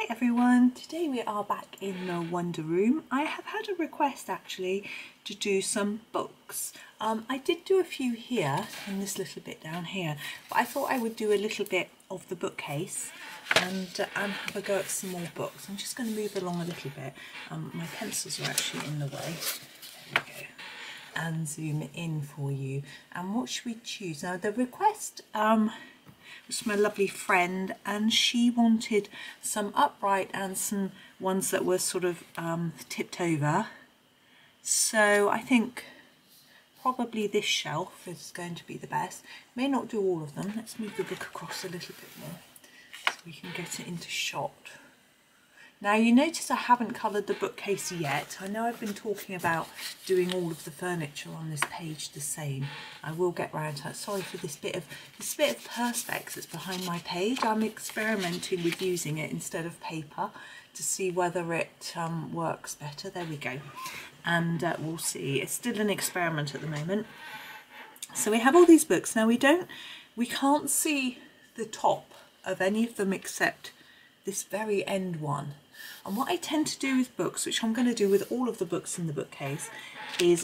everyone, today we are back in the Wonder Room. I have had a request actually to do some books. I did do a few here and this little bit down here, but I thought I would do a little bit of the bookcase and have a go at some more books. I'm just going to move along a little bit. My pencils are actually in the way. There we go. And zoom in for you. And what should we choose? Now the request was my lovely friend, and she wanted some upright and some ones that were sort of tipped over. So I think probably this shelf is going to be the best. May not do all of them. Let's move the book across a little bit more so we can get it into shot. Now you notice I haven't coloured the bookcase yet. I know I've been talking about doing all of the furniture on this page the same. I will get round to that. Sorry for this bit of perspex that's behind my page. I'm experimenting with using it instead of paper to see whether it works better. There we go. And we'll see. It's still an experiment at the moment. So we have all these books. Now we can't see the top of any of them except this very end one. And what I tend to do with books, which I'm going to do with all of the books in the bookcase, is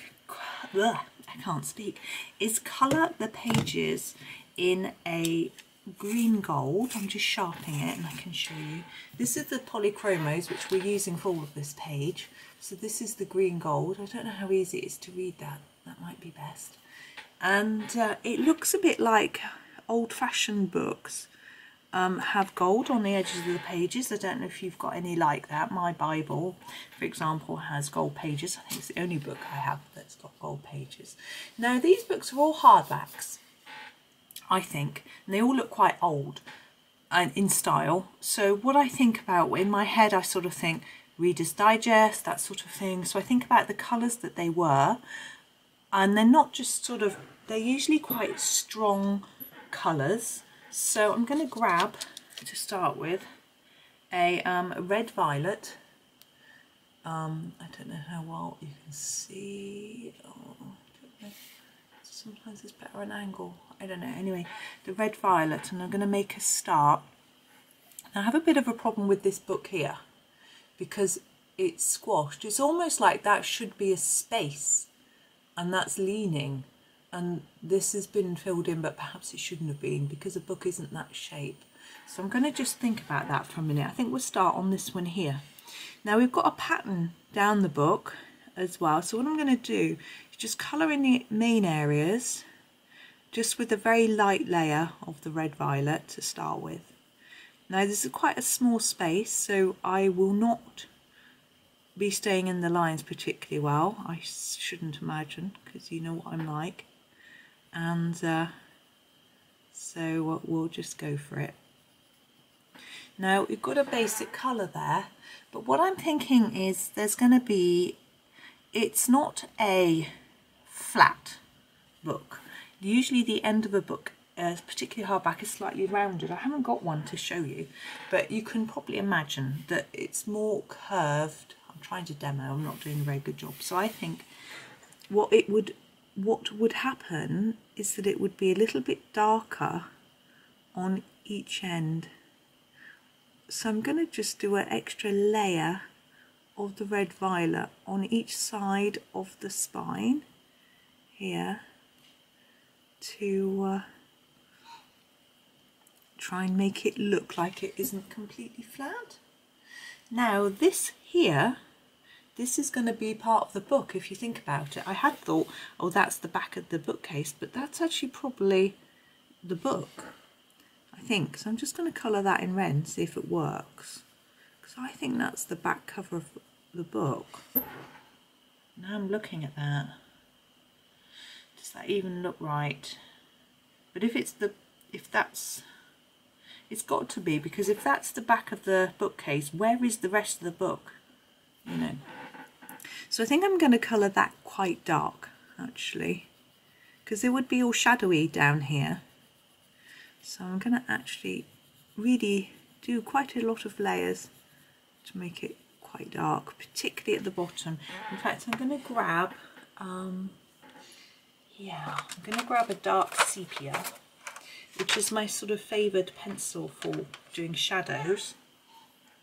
colour the pages in a green gold. I'm just sharpening it and I can show you. This is the polychromos which we're using for all of this page. So this is the green gold. I don't know how easy it is to read that. That might be best. And it looks a bit like old-fashioned books. Have gold on the edges of the pages. I don't know if you've got any like that. My Bible, for example, has gold pages. I think it's the only book I have that's got gold pages. Now these books are all hardbacks, I think, and they all look quite old and in style. So what I think about, in my head I sort of think Reader's Digest, that sort of thing. So I think about the colours that they were, and they're not just sort of, they're usually quite strong colours. So I'm going to grab, to start with, a red violet. I don't know how well you can see. Oh, I don't know. Sometimes it's better an angle. I don't know. Anyway, the red violet, and I'm going to make a start. Now, I have a bit of a problem with this book here because it's squashed. It's almost like that should be a space, and that's leaning. And this has been filled in, but perhaps it shouldn't have been because the book isn't that shape. So I'm going to just think about that for a minute. I think we'll start on this one here. Now we've got a pattern down the book as well. So what I'm going to do is just colour in the main areas, just with a very light layer of the red violet to start with. Now this is quite a small space, so I will not be staying in the lines particularly well. I shouldn't imagine, because you know what I'm like. And so we'll just go for it. Now we've got a basic colour there, but what I'm thinking is there's going to be, it's not a flat book. Usually the end of a book, particularly hardback, is slightly rounded. I haven't got one to show you, but you can probably imagine that it's more curved. I'm trying to demo, I'm not doing a very good job. So I think what would happen is that it would be a little bit darker on each end. So I'm going to just do an extra layer of the red violet on each side of the spine here to try and make it look like it isn't completely flat. Now this here, this is going to be part of the book if you think about it. I had thought, oh, that's the back of the bookcase, but that's actually probably the book, I think. So I'm just going to colour that in red and see if it works, because I think that's the back cover of the book. Now I'm looking at that. Does that even look right? But if it's it's got to be, because if that's the back of the bookcase, where is the rest of the book? You know. So I think I'm going to colour that quite dark, actually, because it would be all shadowy down here. So I'm going to actually really do quite a lot of layers to make it quite dark, particularly at the bottom. In fact, I'm going to grab, I'm going to grab a dark sepia, which is my sort of favoured pencil for doing shadows.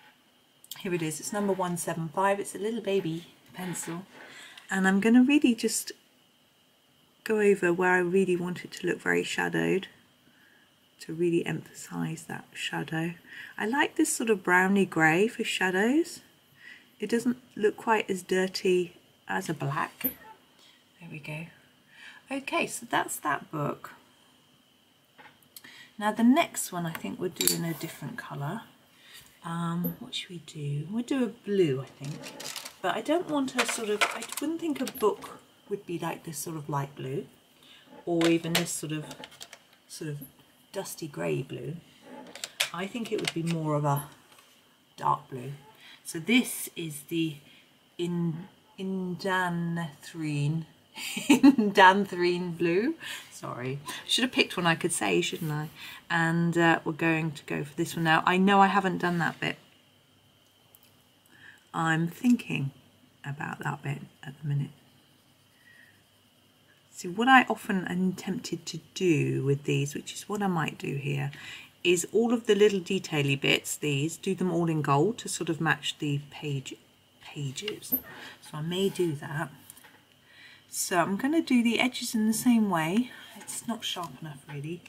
Here it is, it's number 175. It's a little baby pencil. And I'm going to really just go over where I really want it to look very shadowed, to really emphasize that shadow. I like this sort of browny grey for shadows. It doesn't look quite as dirty as a black. There we go. Okay, so that's that book. Now the next one I think we're doing a different colour. What should we do? We'll do a blue, I think. But I don't want a sort of, I wouldn't think a book would be like this sort of light blue, or even this sort of dusty grey blue. I think it would be more of a dark blue. So this is the Indanthrene blue. Sorry, should have picked one I could say, shouldn't I? And we're going to go for this one now. I know I haven't done that bit. I'm thinking about that bit at the minute. So what I often am tempted to do with these, which is what I might do here, is all of the little detail-y bits, these, do them all in gold to sort of match the pages. So I may do that. So I'm going to do the edges in the same way. It's not sharp enough really.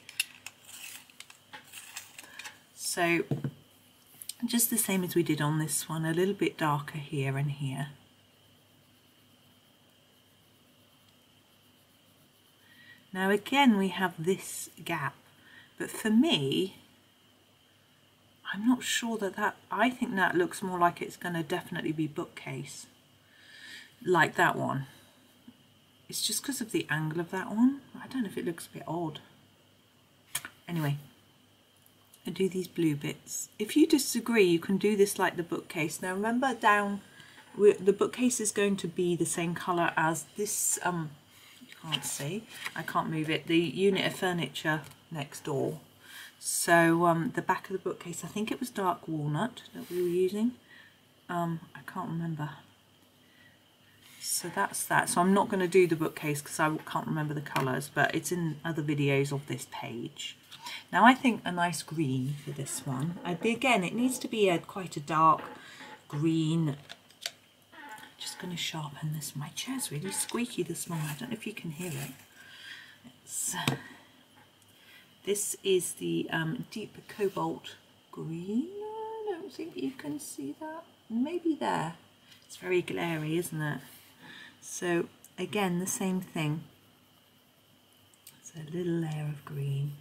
So just the same as we did on this one, a little bit darker here and here. Now again we have this gap, but for me, I'm not sure that I think that looks more like it's going to definitely be bookcase, like that one. It's just because of the angle of that one. I don't know if it looks a bit odd. Anyway, I do these blue bits. If you disagree, you can do this like the bookcase. Now remember down, the bookcase is going to be the same colour as this, you can't see, I can't move it, the unit of furniture next door. So the back of the bookcase, I think it was dark walnut that we were using. I can't remember. So that's that. So I'm not going to do the bookcase because I can't remember the colours, but it's in other videos of this page. Now I think a nice green for this one. Again, it needs to be quite a dark green. Just going to sharpen this. My chair's really squeaky this morning. I don't know if you can hear it. This is the deep cobalt green. I don't think you can see that. Maybe there. It's very glary, isn't it? So again, the same thing. It's a little layer of green.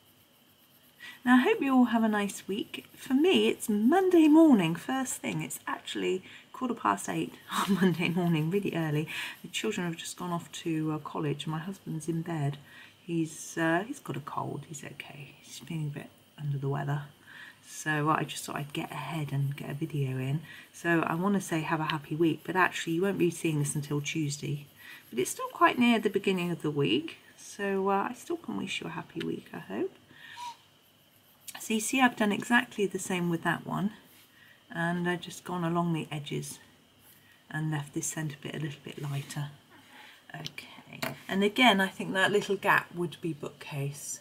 Now I hope you all have a nice week. For me, it's Monday morning, first thing. It's actually 8:15 on Monday morning, really early. The children have just gone off to college. My husband's in bed. He's got a cold. He's okay. He's feeling a bit under the weather. So I just thought I'd get ahead and get a video in. So I want to say have a happy week, but actually you won't be seeing this until Tuesday. But it's still quite near the beginning of the week, so I still can wish you a happy week, I hope. So you see I've done exactly the same with that one, and I've just gone along the edges and left this centre bit a little bit lighter. Okay, and again I think that little gap would be bookcase.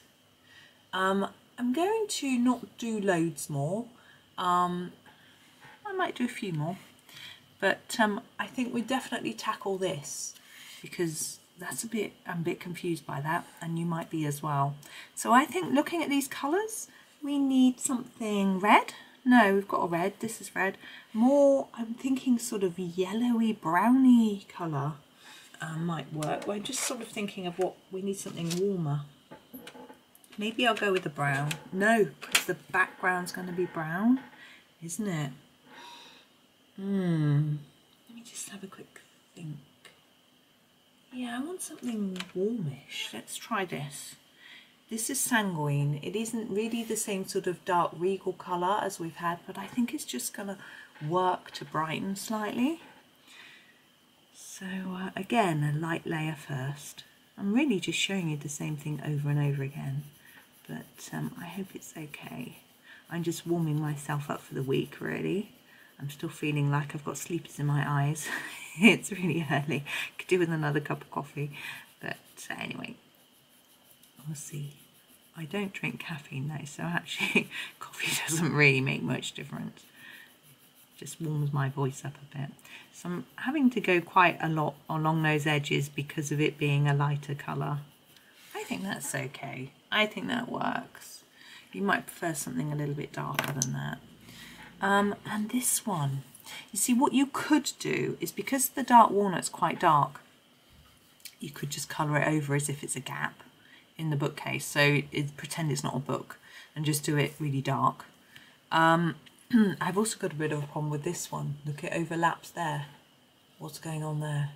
I'm going to not do loads more. I might do a few more, but I think we definitely tackle this because that's I'm a bit confused by that, and you might be as well. So I think looking at these colours, we need something red. No, we've got a red. This is red. More, I'm thinking sort of yellowy, browny colour might work. We're just sort of thinking of what we need, something warmer. Maybe I'll go with the brown. No, because the background's going to be brown, isn't it? Let me just have a quick think. Yeah, I want something warmish. Let's try this. This is Sanguine. It isn't really the same sort of dark regal colour as we've had, but I think it's just going to work to brighten slightly. So again, a light layer first. I'm really just showing you the same thing over and over again. But I hope it's okay. I'm just warming myself up for the week, really. I'm still feeling like I've got sleepers in my eyes. It's really early. Could do with another cup of coffee. But anyway, we'll see. I don't drink caffeine though, so actually coffee doesn't really make much difference. just warms my voice up a bit. So I'm having to go quite a lot along those edges because of it being a lighter colour. I think that's okay. I think that works. You might prefer something a little bit darker than that. And this one, you see what you could do is, because the dark walnut's quite dark, you could just colour it over as if it's a gap in the bookcase. So pretend it's not a book and just do it really dark. I've also got a bit of a problem with this one. Look, it overlaps there. What's going on there?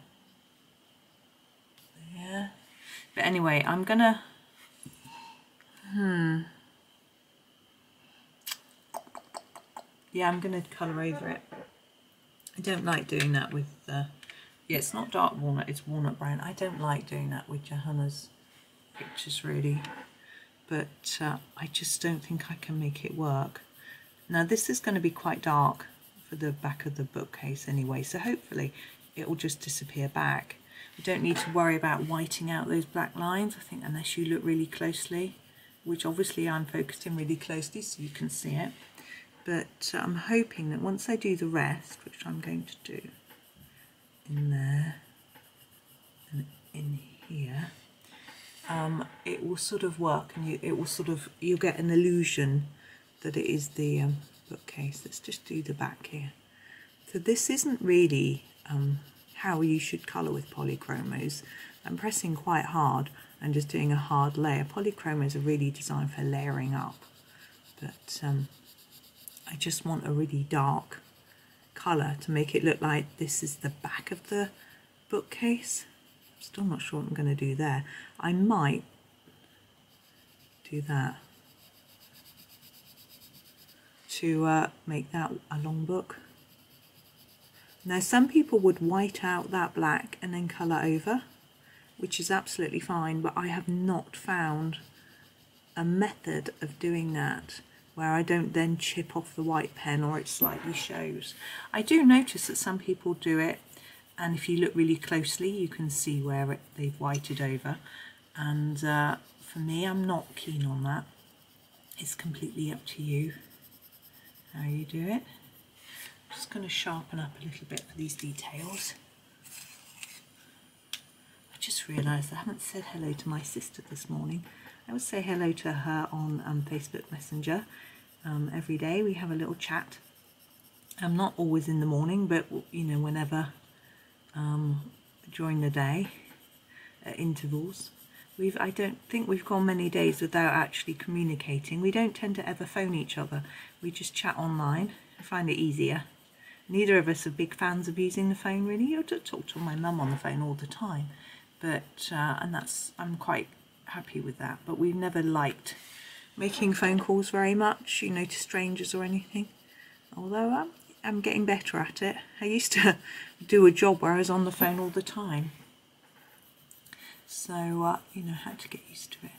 Yeah. But anyway, I'm gonna... Yeah, I'm gonna colour over it. I don't like doing that with... yeah, it's not dark walnut, it's walnut brown. I don't like doing that with Johanna's pictures, really. But I just don't think I can make it work. Now this is going to be quite dark for the back of the bookcase anyway, so hopefully it will just disappear back. We don't need to worry about whiting out those black lines, I think, unless you look really closely, which obviously I'm focused in really closely so you can see it. But I'm hoping that once I do the rest, which I'm going to do in there and in here, it will sort of work, and you'll get an illusion that it is the bookcase. Let's just do the back here. So this isn't really how you should colour with polychromos. I'm pressing quite hard and just doing a hard layer. Polychromos are really designed for layering up, but I just want a really dark colour to make it look like this is the back of the bookcase. Still not sure what I'm going to do there. I might do that to make that a long book. Now some people would white out that black and then colour over, which is absolutely fine, but I have not found a method of doing that where I don't then chip off the white pen or it slightly shows. I do notice that some people do it, and if you look really closely you can see where they've whited over, and for me, I'm not keen on that. It's completely up to you how you do it. I'm just going to sharpen up a little bit for these details. I just realised I haven't said hello to my sister this morning. I would say hello to her on Facebook Messenger. Every day we have a little chat. Not always in the morning, but you know, whenever during the day at intervals. I don't think we've gone many days without actually communicating. We don't tend to ever phone each other. We just chat online. I find it easier. Neither of us are big fans of using the phone, really. I talk to my mum on the phone all the time, but and I'm quite happy with that. But we've never liked making phone calls very much, you know, to strangers or anything. Although I'm getting better at it. I used to do a job where I was on the phone all the time. So, you know, had to get used to it.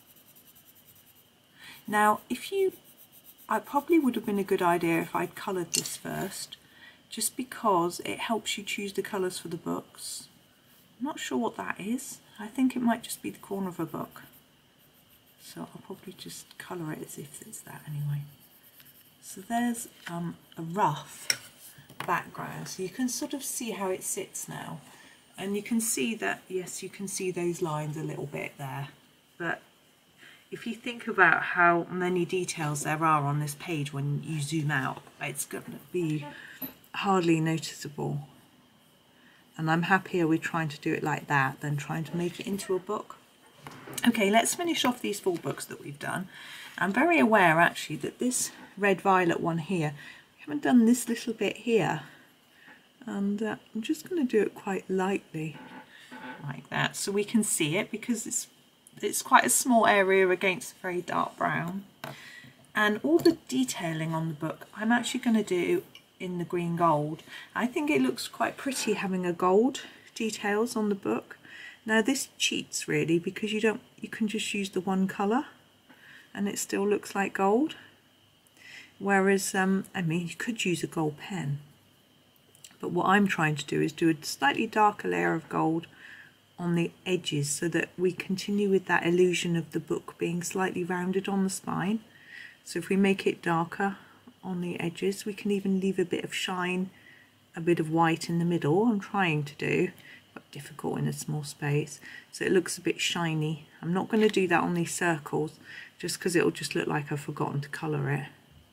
Now, I probably would have been a good idea if I'd coloured this first, just because it helps you choose the colours for the books. I'm not sure what that is. I think it might just be the corner of a book. So I'll probably just colour it as if it's that anyway. So there's a rough background, so you can sort of see how it sits now. And you can see that, yes, you can see those lines a little bit there. But if you think about how many details there are on this page when you zoom out, it's going to be hardly noticeable. And I'm happier with trying to do it like that than trying to make it into a book. Okay, let's finish off these 4 books that we've done. I'm very aware actually that this red violet one here, we haven't done this little bit here. And I'm just going to do it quite lightly like that so we can see it, because it's quite a small area against a very dark brown. And all the detailing on the book I'm actually going to do in the green gold. I think it looks quite pretty having a gold details on the book. Now this cheats really, because you can just use the one colour and it still looks like gold. Whereas I mean, you could use a gold pen. But what I'm trying to do is do a slightly darker layer of gold on the edges so that we continue with that illusion of the book being slightly rounded on the spine. So if we make it darker on the edges. We can even leave a bit of shine, a bit of white in the middle. I'm trying to do, but difficult in a small space, so it looks a bit shiny. I'm not going to do that on these circles just because it'll just look like I've forgotten to colour it.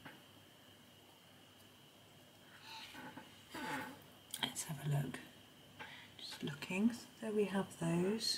Let's have a look. Just looking. So there we have those.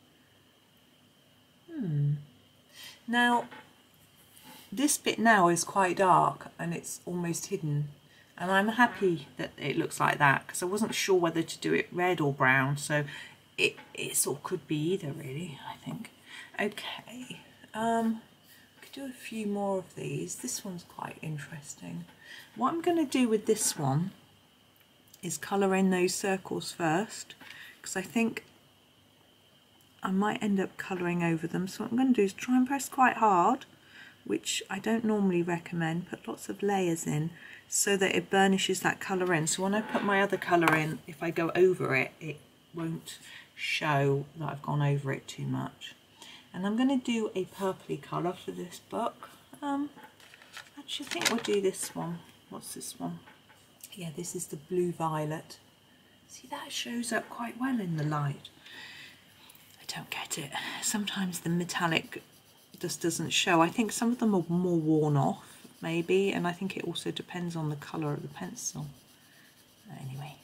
Now this bit now is quite dark and it's almost hidden, and I'm happy that it looks like that because I wasn't sure whether to do it red or brown, so it sort of could be either really, I think. Okay, could do a few more of these. This one's quite interesting. What I'm going to do with this one is colour in those circles first, because I think I might end up colouring over them. So what I'm going to do is try and press quite hard, which I don't normally recommend. Put lots of layers in so that it burnishes that colour in. So when I put my other colour in, if I go over it, it won't show that I've gone over it too much. And I'm going to do a purpley colour for this book. Actually, I think we'll do this one. What's this one? Yeah, this is the blue violet. See, that shows up quite well in the light. I don't get it. Sometimes the metallic just doesn't show. I think some of them are more worn off, maybe, and I think it also depends on the colour of the pencil. Anyway,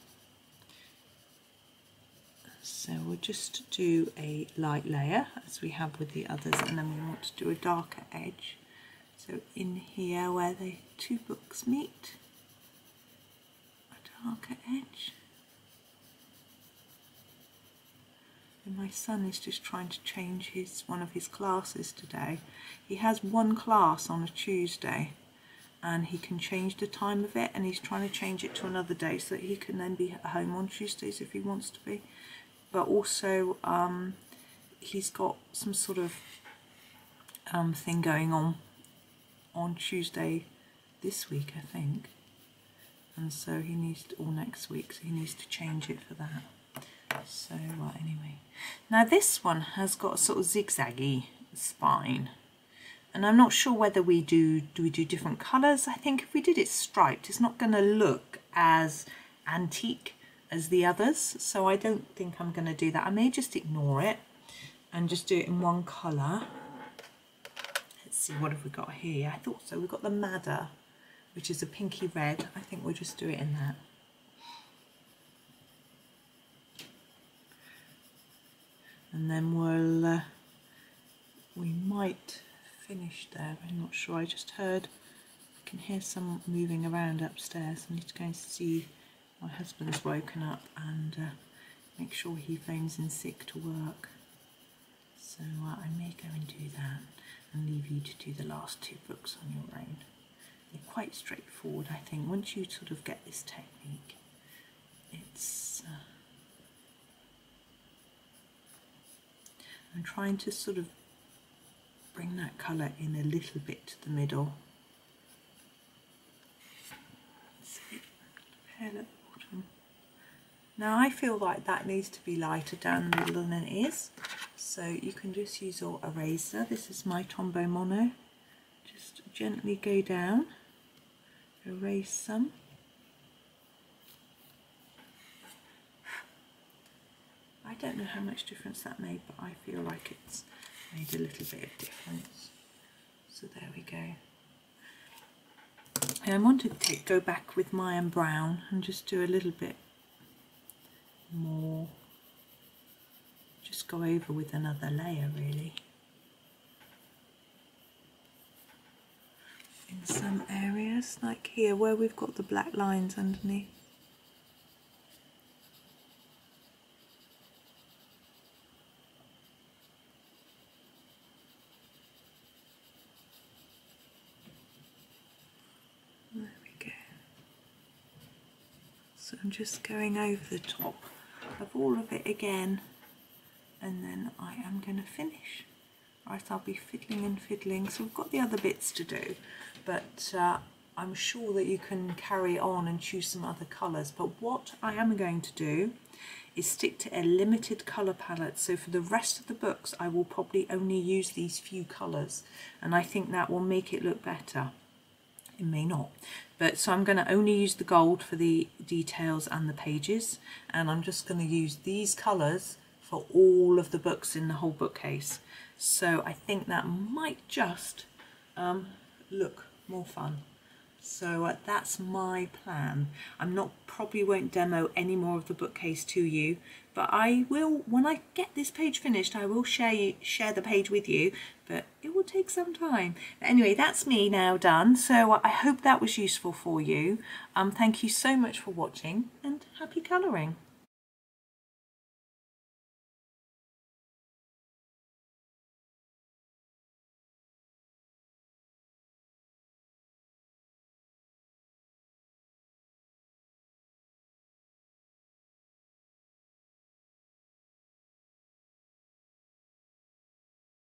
so we'll just do a light layer as we have with the others, and then we want to do a darker edge. So in here where the two books meet, a darker edge. And my son is just trying to change one of his classes today. He has one class on a Tuesday and he can change the time of it, and he's trying to change it to another day so that he can then be at home on Tuesdays if he wants to be. But also he's got some sort of thing going on Tuesday this week, I think, and so he needs to, or next week, so he needs to change it for that. So anyway, now this one has got a sort of zigzaggy spine, and I'm not sure whether we do different colours. I think if we did it striped, it's not going to look as antique as the others, so I don't think I'm going to do that. I may just ignore it and just do it in one colour. Let's see, what have we got here? I thought so. We've got the Madder, which is a pinky red. I think we'll just do it in that. And then we might finish there. I'm not sure. I just heard, I can hear some moving around upstairs. I need to go and see. My husband's woken up and make sure he phones in sick to work. So I may go and do that and leave you to do the last two books on your own. They're quite straightforward, I think. Once you sort of get this technique, it's... I'm trying to sort of bring that colour in a little bit to the middle. See, pale at the bottom. Now I feel like that needs to be lighter down the middle than it is, so you can just use your eraser. This is my Tombow Mono. Just gently go down, erase some. I don't know how much difference that made, but I feel like it's made a little bit of difference. So there we go. And I wanted to go back with Mayan Brown and just do a little bit more, just go over with another layer really. In some areas, like here where we've got the black lines underneath. So I'm just going over the top of all of it again, and then I am going to finish. Right, I'll be fiddling and fiddling. So we've got the other bits to do, but I'm sure that you can carry on and choose some other colours. But what I am going to do is stick to a limited colour palette. So for the rest of the books, I will probably only use these few colours, and I think that will make it look better. It may not. But so I'm going to only use the gold for the details and the pages, and I'm just going to use these colours for all of the books in the whole bookcase. So I think that might just look more fun. So that's my plan. Probably won't demo any more of the bookcase to you, but I will, when I get this page finished, I will share the page with you, but it will take some time. But anyway, that's me now done. So I hope that was useful for you. Thank you so much for watching, and happy colouring.